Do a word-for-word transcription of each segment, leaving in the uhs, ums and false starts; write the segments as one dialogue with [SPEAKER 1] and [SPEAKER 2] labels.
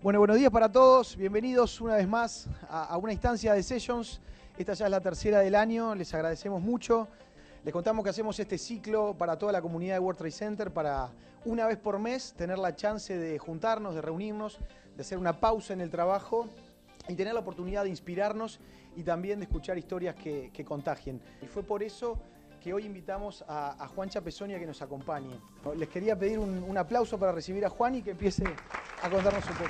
[SPEAKER 1] Bueno, buenos días para todos. Bienvenidos una vez más a, a una instancia de Sessions. Esta ya es la tercera del año. Les agradecemos mucho. Les contamos que hacemos este ciclo para toda la comunidad de World Trade Center para una vez por mes tener la chance de juntarnos, de reunirnos, de hacer una pausa en el trabajo y tener la oportunidad de inspirarnos y también de escuchar historias que, que contagien. Y fue por eso que hoy invitamos a, a Juan Chapezzoni a que nos acompañe. Les quería pedir un, un aplauso para recibir a Juan y que empiece a contarnos un poco.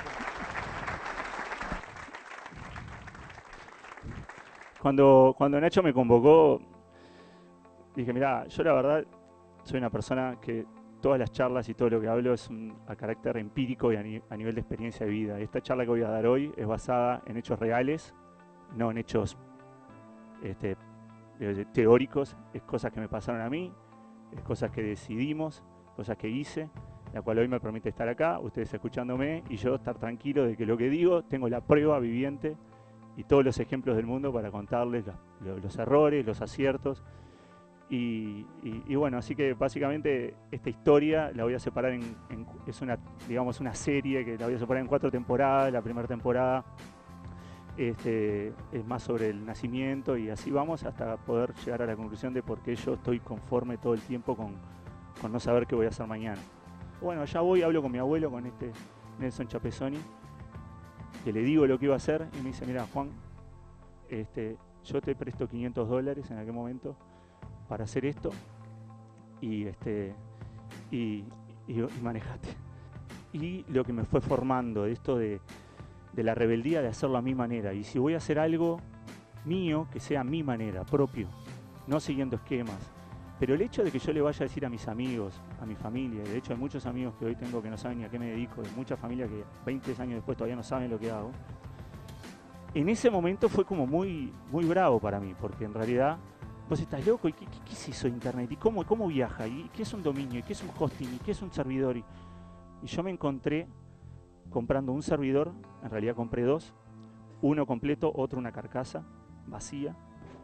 [SPEAKER 2] Cuando, cuando Nacho me convocó, dije, mirá, yo la verdad soy una persona que todas las charlas y todo lo que hablo es un, a carácter empírico y a, ni, a nivel de experiencia de vida. Esta charla que voy a dar hoy es basada en hechos reales, no en hechos este, teóricos, es cosas que me pasaron a mí, es cosas que decidimos, cosas que hice, la cual hoy me permite estar acá, ustedes escuchándome y yo estar tranquilo de que lo que digo tengo la prueba viviente y todos los ejemplos del mundo para contarles los, los errores, los aciertos. Y, y, y bueno, así que básicamente esta historia la voy a separar en, en, es una, digamos, una serie que la voy a separar en cuatro temporadas. La primera temporada este, es más sobre el nacimiento y así vamos hasta poder llegar a la conclusión de por qué yo estoy conforme todo el tiempo con, con no saber qué voy a hacer mañana. Bueno, allá voy, hablo con mi abuelo, con este Nelson Chapezzoni, que le digo lo que iba a hacer y me dice, mira Juan, este, yo te presto quinientos dólares en aquel momento para hacer esto y, este, y, y, y manejate. Y lo que me fue formando, esto de, de la rebeldía de hacerlo a mi manera. Y si voy a hacer algo mío, que sea a mi manera, propio, no siguiendo esquemas. Pero el hecho de que yo le vaya a decir a mis amigos, a mi familia, de hecho hay muchos amigos que hoy tengo que no saben ni a qué me dedico, hay muchas familias que veinte años después todavía no saben lo que hago. En ese momento fue como muy, muy bravo para mí, porque en realidad vos estás loco, ¿y qué, qué, qué es eso de internet? ¿Y cómo, cómo viaja? ¿Y qué es un dominio? ¿Y qué es un hosting? ¿Y qué es un servidor? Y, y yo me encontré comprando un servidor, en realidad compré dos, uno completo, otro una carcasa vacía,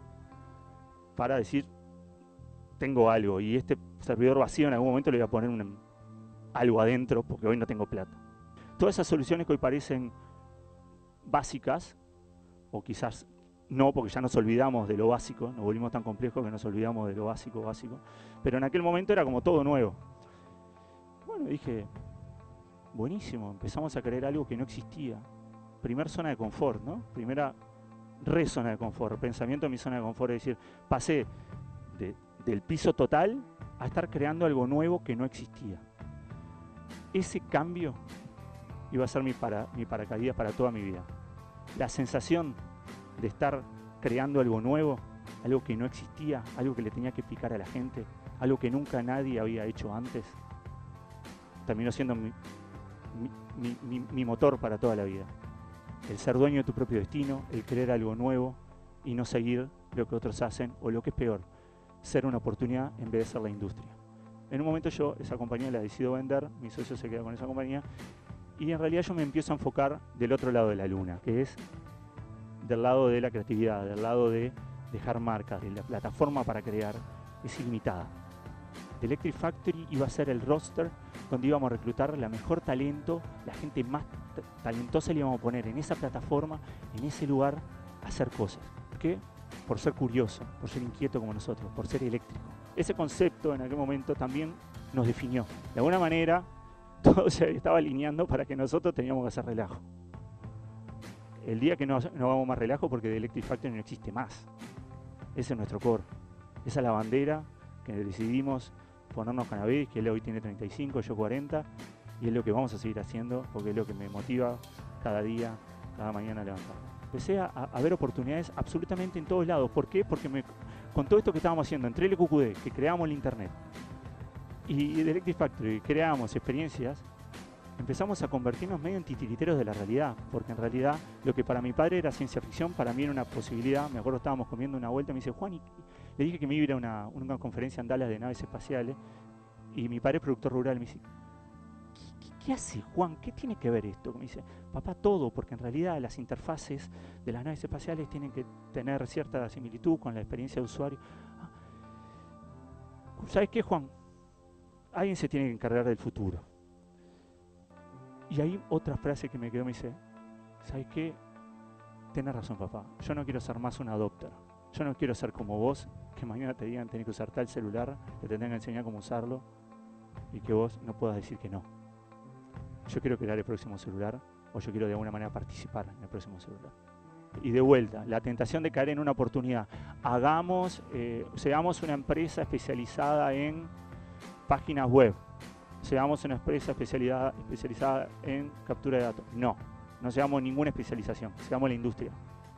[SPEAKER 2] para decir, tengo algo, y este servidor vacío en algún momento le voy a poner un, algo adentro, porque hoy no tengo plata. Todas esas soluciones que hoy parecen básicas, o quizás no, porque ya nos olvidamos de lo básico, nos volvimos tan complejos que nos olvidamos de lo básico, básico. Pero en aquel momento era como todo nuevo. Bueno, dije, buenísimo, empezamos a creer algo que no existía. Primer zona de confort, ¿no? Primera re zona de confort, pensamiento en mi zona de confort, es decir, pasé de, del piso total a estar creando algo nuevo que no existía. Ese cambio iba a ser mi, para, mi paracaídas para toda mi vida. La sensación de estar creando algo nuevo, algo que no existía, algo que le tenía que explicar a la gente, algo que nunca nadie había hecho antes, terminó siendo mi, mi, mi, mi motor para toda la vida. El ser dueño de tu propio destino, el creer algo nuevo y no seguir lo que otros hacen, o lo que es peor, ser una oportunidad en vez de ser la industria. En un momento yo esa compañía la decido vender, mi socio se queda con esa compañía, y en realidad yo me empiezo a enfocar del otro lado de la luna, que es del lado de la creatividad, del lado de dejar marcas, de la plataforma para crear, es ilimitada. The Electric Factory iba a ser el roster donde íbamos a reclutar la mejor talento, la gente más talentosa le íbamos a poner en esa plataforma, en ese lugar, a hacer cosas. ¿Por qué? Por ser curioso, por ser inquieto como nosotros, por ser eléctrico. Ese concepto en aquel momento también nos definió. De alguna manera, todo se estaba alineando para que nosotros teníamos que hacer relajo. El día que no, no hagamos más relajo, porque The Electric Factory no existe más. Ese es nuestro core. Esa es la bandera que decidimos ponernos con Abed, que él hoy tiene treinta y cinco, yo cuarenta, y es lo que vamos a seguir haciendo, porque es lo que me motiva cada día, cada mañana a levantarme. Empecé a, a ver oportunidades absolutamente en todos lados. ¿Por qué? Porque me, con todo esto que estábamos haciendo, entre el Q Q D, que creamos el internet, y The Electric Factory, creamos experiencias, empezamos a convertirnos medio en titiriteros de la realidad, porque en realidad lo que para mi padre era ciencia ficción, para mí era una posibilidad. Me acuerdo, estábamos comiendo una vuelta y me dice, Juan, y le dije que me iba a ir a una, una conferencia en Dallas de naves espaciales, y mi padre es productor rural, me dice, ¿qué, qué, qué hace Juan? ¿Qué tiene que ver esto? Me dice, papá, todo, porque en realidad las interfaces de las naves espaciales tienen que tener cierta similitud con la experiencia de usuario. ¿Sabes qué, Juan? Alguien se tiene que encargar del futuro. Y ahí otra frase que me quedó, me dice, ¿sabes qué? Tenés razón, papá. Yo no quiero ser más un adopter. Yo no quiero ser como vos, que mañana te digan tenés que usar tal celular, que te tengan que enseñar cómo usarlo y que vos no puedas decir que no. Yo quiero crear el próximo celular o yo quiero de alguna manera participar en el próximo celular. Y de vuelta, la tentación de caer en una oportunidad. Hagamos, eh, seamos una empresa especializada en páginas web. Seamos una empresa especializada, especializada en captura de datos. No, no seamos ninguna especialización, seamos la industria.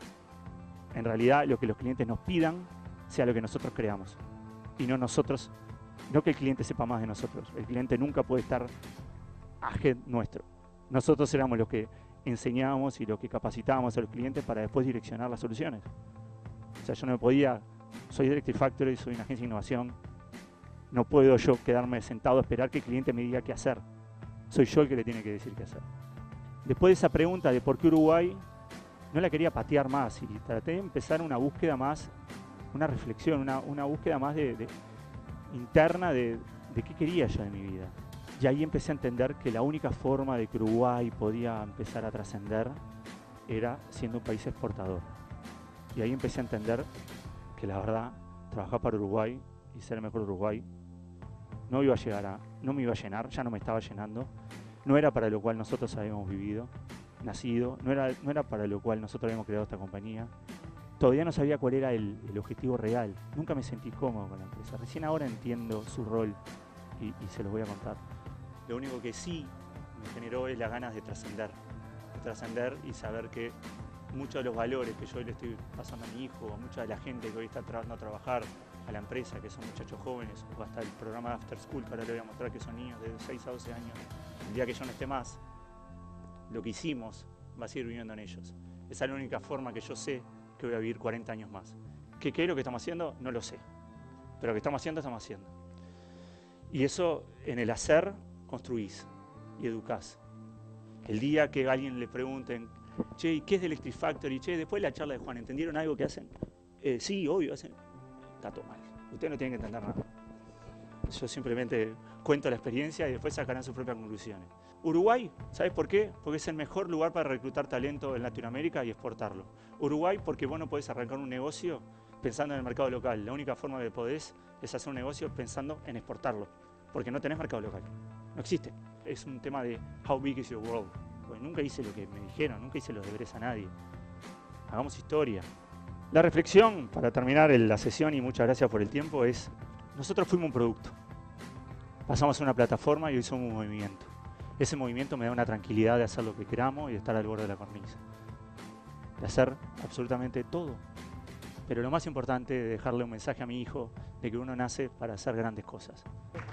[SPEAKER 2] En realidad, lo que los clientes nos pidan sea lo que nosotros creamos. Y no nosotros, no que el cliente sepa más de nosotros. El cliente nunca puede estar ahead nuestro. Nosotros éramos los que enseñábamos y los que capacitábamos a los clientes para después direccionar las soluciones. O sea, yo no me podía, soy Electric Factory, soy una agencia de innovación, no puedo yo quedarme sentado a esperar que el cliente me diga qué hacer. Soy yo el que le tiene que decir qué hacer. Después de esa pregunta de por qué Uruguay, no la quería patear más y traté de empezar una búsqueda más, una reflexión, una, una búsqueda más de, de, interna de, de qué quería yo de mi vida. Y ahí empecé a entender que la única forma de que Uruguay podía empezar a trascender era siendo un país exportador. Y ahí empecé a entender que la verdad, trabajar para Uruguay y ser el mejor Uruguay no iba a llegar a, no me iba a llenar, ya no me estaba llenando. No era para lo cual nosotros habíamos vivido, nacido, no era, no era para lo cual nosotros habíamos creado esta compañía. Todavía no sabía cuál era el, el objetivo real. Nunca me sentí cómodo con la empresa. Recién ahora entiendo su rol y, y se los voy a contar. Lo único que sí me generó es las ganas de trascender. De trascender y saber que muchos de los valores que yo hoy le estoy pasando a mi hijo, a mucha de la gente que hoy está entrando a trabajar, a la empresa, que son muchachos jóvenes, o hasta el programa de After School, que ahora le voy a mostrar que son niños de seis a doce años. El día que yo no esté más, lo que hicimos va a seguir viviendo en ellos. Esa es la única forma que yo sé que voy a vivir cuarenta años más. ¿Qué, qué es lo que estamos haciendo? No lo sé. Pero lo que estamos haciendo, estamos haciendo. Y eso, en el hacer, construís y educás. El día que a alguien le pregunten, che, ¿y qué es de Electric Factory? Che, después de la charla de Juan, ¿entendieron algo que hacen? Eh, sí, obvio, hacen. Está todo mal. Ustedes no tienen que entender nada. Yo simplemente cuento la experiencia y después sacarán sus propias conclusiones. Uruguay, ¿sabes por qué? Porque es el mejor lugar para reclutar talento en Latinoamérica y exportarlo. Uruguay, porque vos no podés arrancar un negocio pensando en el mercado local. La única forma que podés es hacer un negocio pensando en exportarlo, porque no tenés mercado local. No existe. Es un tema de how big is your world. Porque nunca hice lo que me dijeron, nunca hice los deberes a nadie. Hagamos historia. La reflexión, para terminar la sesión, y muchas gracias por el tiempo, es: nosotros fuimos un producto. Pasamos a una plataforma y hoy somos un movimiento. Ese movimiento me da una tranquilidad de hacer lo que queramos y de estar al borde de la cornisa. De hacer absolutamente todo. Pero lo más importante es dejarle un mensaje a mi hijo de que uno nace para hacer grandes cosas.